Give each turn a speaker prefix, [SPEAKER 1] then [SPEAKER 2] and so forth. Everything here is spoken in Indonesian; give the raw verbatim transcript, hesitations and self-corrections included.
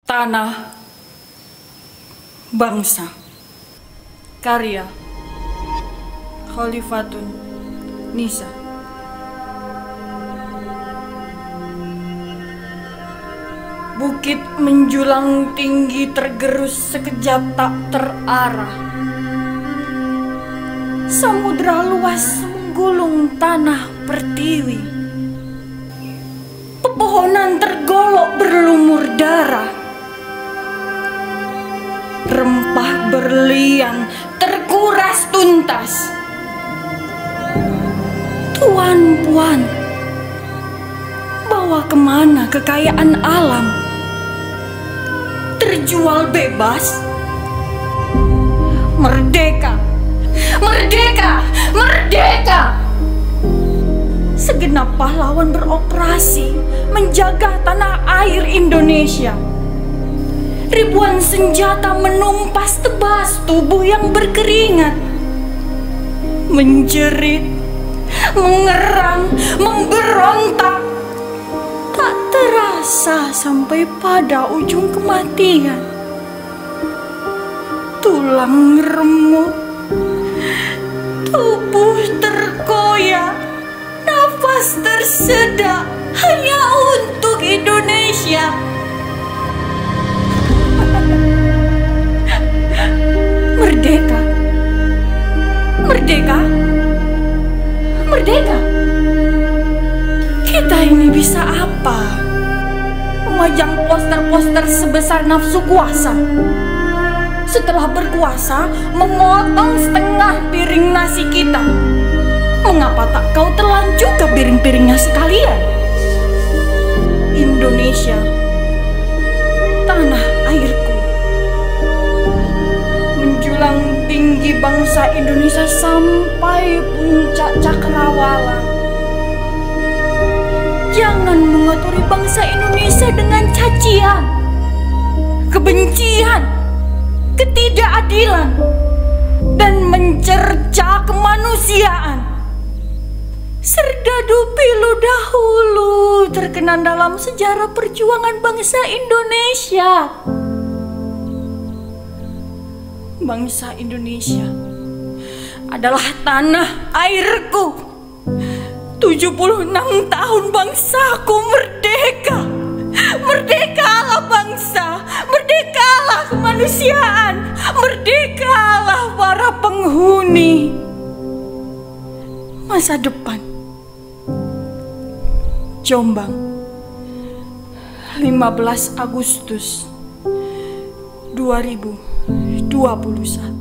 [SPEAKER 1] Tanah Bangsa. Karya Khalifatun Nisa. Bukit menjulang tinggi tergerus sekejap tak terarah. Samudra luas menggulung tanah pertiwi. Pepohonan tergolok berlumur darah. Rempah berlian terkuras tuntas. Tuan puan, bawa kemana kekayaan alam? Terjual bebas? Merdeka, merdeka, merdeka! Segenap pahlawan beroperasi menjaga tanah air Indonesia. Ribuan senjata menumpas tebas tubuh yang berkeringat. Menjerit, mengerang, memberontak. Tak terasa sampai pada ujung kematian. Tulang remuk, tubuh terkoyak, nafas tersedak hanya untuk Indonesia. Merdeka, merdeka, merdeka. Kita ini bisa apa? Memajang poster-poster sebesar nafsu kuasa. Setelah berkuasa, memotong setengah piring nasi kita. Mengapa tak kau telan juga piring-piringnya sekalian? Indonesia, tanah airku. Menjulang tinggi bangsa Indonesia sampai puncak cakrawala. Jangan mengotori bangsa Indonesia dengan cacian, kebencian, ketidakadilan, dan mencerca kemanusiaan. Serdadu pilu dahulu terkenang dalam sejarah perjuangan bangsa Indonesia. Bangsa Indonesia adalah tanah airku. tujuh puluh enam tahun bangsaku merdeka. Merdekalah bangsa, merdekalah kemanusiaan, merdekalah para penghuni masa depan. Jombang, lima belas Agustus dua ribu dua puluh satu.